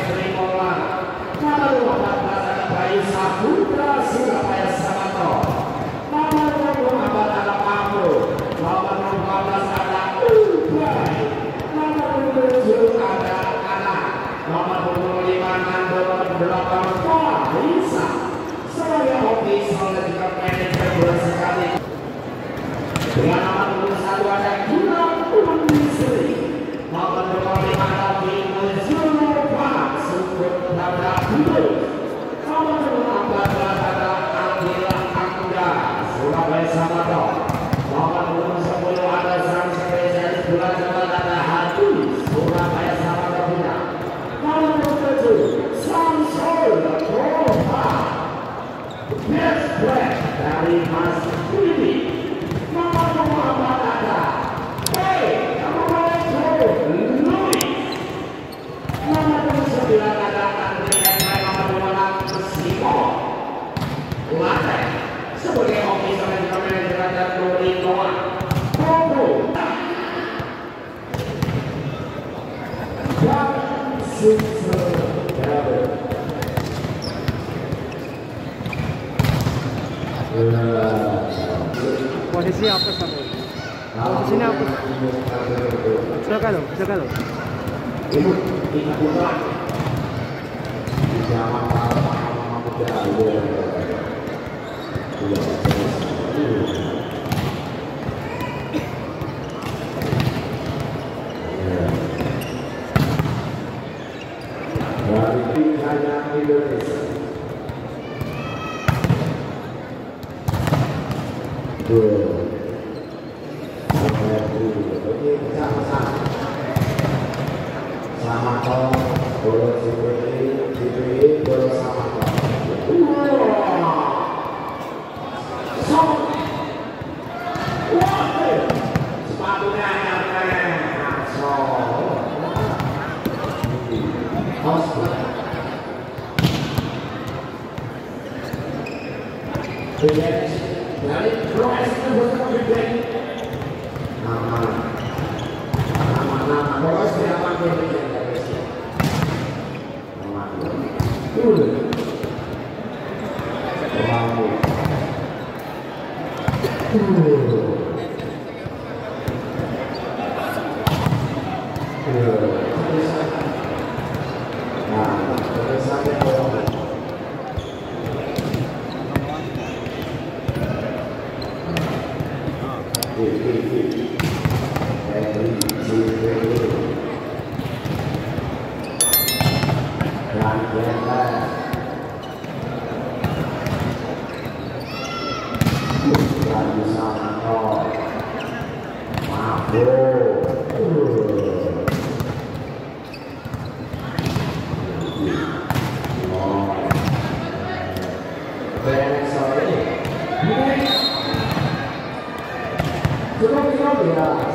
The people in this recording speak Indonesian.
Sri Maulana. Nomor 14 ada Bayu Saputra Surabaya Samato. Nomor 24 ada Pablo. Nomor 14 ada Ubay. Nomor 27 ada Anak. Nomor 25 Nando. Nomor 8 Farisa. Sebagai official dan juga manajer bola sekali. Dengan nomor 21 ada Guna Unisri. Nomor 25 ada Bimo Zulfa Sukut Nada Hidup. Nomor 14 ada Angela Angga Surabaya Samato. Nomor 10 ada sang spesialis bola jalan ada Hati Surabaya Samato Bina. Nomor 7 Samsul Roha Best Black dari Mas Widi. Nomor 4 ada Louis. Nomor 9 ada Andre Ekman. Nomor 26 Simo Latte. Sebagai official dan juga manajer ada Nuri Noah Bobo dan Sutra Gaber. Posisi apa sama? Posisinya apa? Silakan dong, silakan dong. Ibu, kita putar. Jangan dari pihaknya Indonesia. Samato, bola CPI, bola Samato. Sepatunya yang keren. Dari Kroes itu berapa gede? Nama Kroes berapa gede? Sudah